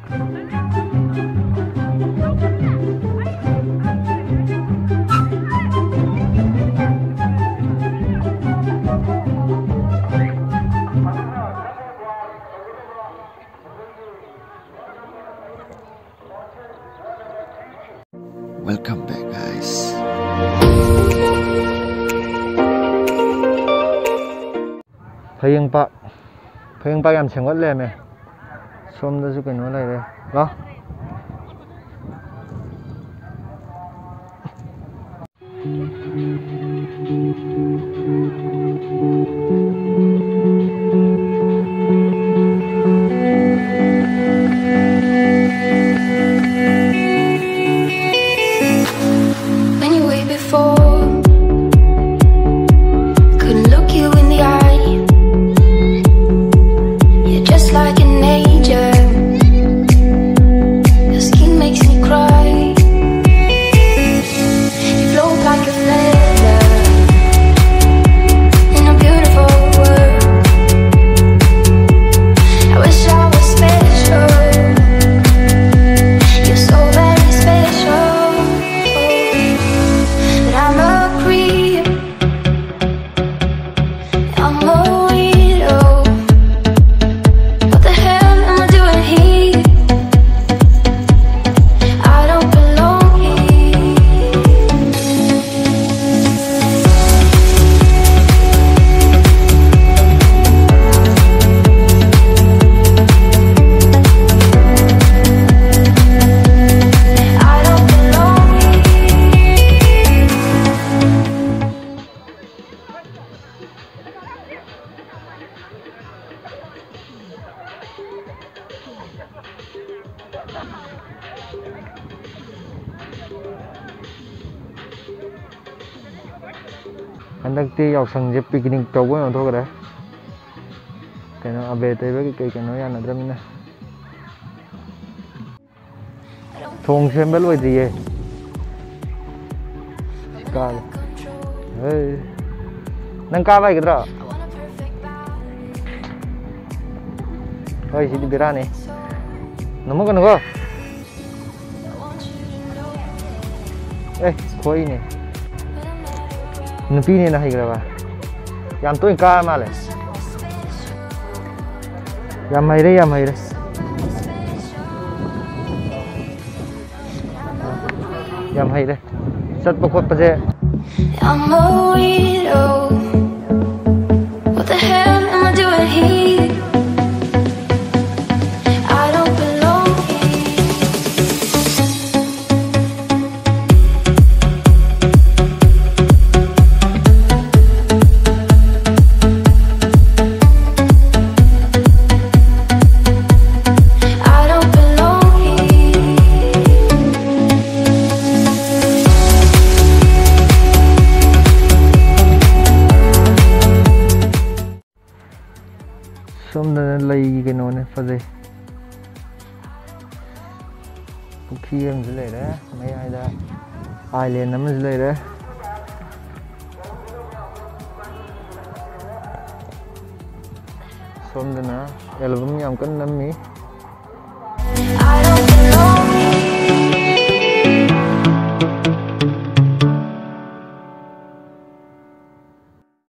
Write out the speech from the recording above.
Welcome back, guys. Phayang pa yam chengot le me. Som da su ke no lai le. Lo. Handakti yausang je picnic tawbo no thogre keno abe tebe ke keno ya nadramina thong sembel oi diye kal hey nang ka bai gidra oi sidi birane namo kan go khoi ne nupi ni na hai gra ba yam toi ka ma le yam hai re sat pa khot pa je I'm a weirdo. What the hell am I doing here? I don't belong here. I don't belong here. Somda lai cái nón này phải gì? Khi em dưới này đấy, mấy ai đã ai liền nắm dưới này đấy. Somda na album nhầm cân nắm mí.